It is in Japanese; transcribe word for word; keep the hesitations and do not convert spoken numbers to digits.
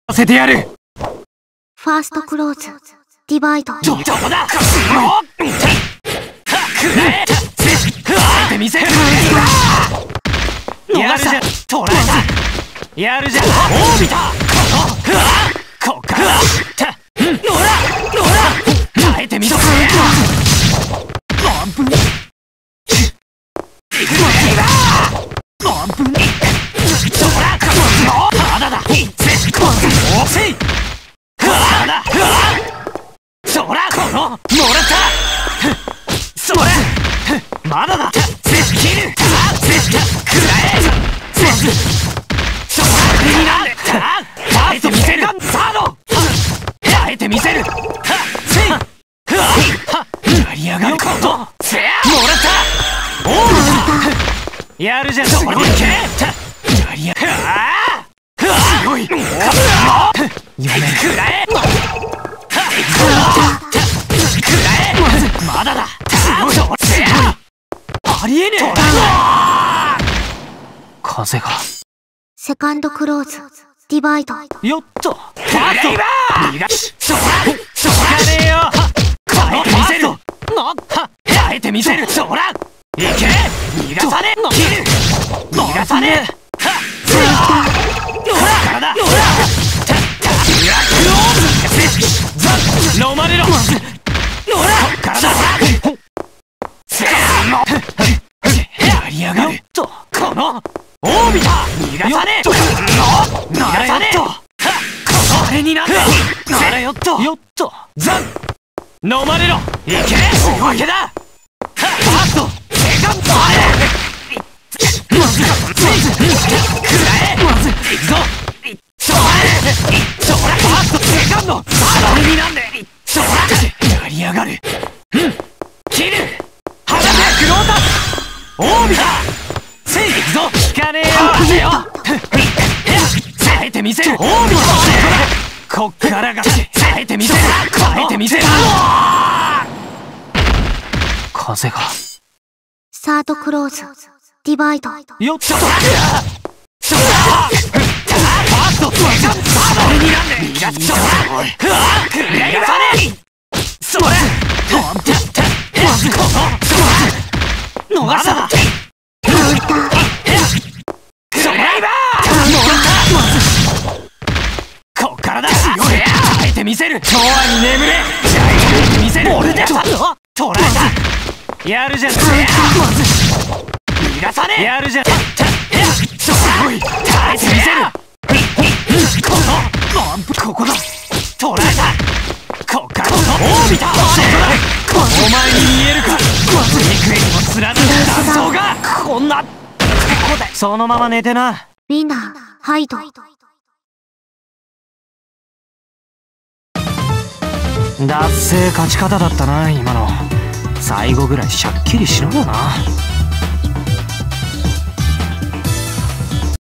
せてやる。 ファーストクローズディバイド。 どこだ。くらえ。てみせる。やるじゃん。捕らえた。やるじゃん。おびた。こっから。のらのら。耐えてみろ。何分。何分。そら。まだだ。おせい。まだ。そら。この。もらった。それ。まだだ。切る。くらえ。それになんで。耐えてみせる。サード。耐えてみせる。やりやがること。もらった。おう。やるじゃん。それでいけ。やりやがる。強い。読め。くらえ。くらえ。まだだ。強い。ありえねえ。風が。 セカンドクローズディバイド。 よっと。ファースト。逃がし。そら。そらねえよ。耐えてみせる。な。耐えてみせる。そら。いけ。逃がさねえ。切る。逃がさねえ。はっ。体。よら。た。た。やくお。飲まれろ。よら。体。せーの。やりやがる。と。この。オービタ。逃がさねえ。逃がさねえ。このあれになんだ。ならよっと。よっと。ザン。飲まれろ。いけ。おまけだ。ファースト。セカンド。あれ。まず。くらえ。まず。いくぞ。そら。そら。ファースト。セカンド。あれになんで。そら。やりやがる。うん。切る。はだめ。クロータ。オービタ。せい。いくぞ。効かねえよ。耐えてみせる。オービタ。こっからが。耐えてみせる。耐えてみせる。風が。 サードクローズディバイド。 よっと。そら。ファースト。セカンド。それになんで。逃がす。そら。くれよ。それ。まずこの。そら。逃さ。それ。こっからだ。耐えてみせる。永遠に眠れ。耐えてみせる。俺で捕らえた。やるじゃん。まず逃がさねえ。やるじゃん。すごい。耐えてみせる。このここだ。捕らえた。こっからのオービタ。お前に見えるか。幾重にも貫く断層が。こんな。ここでそのまま寝てな。 ウィナーハイド。 だっせー勝ち方だったな今の。最後ぐらいしゃっきりしろよな。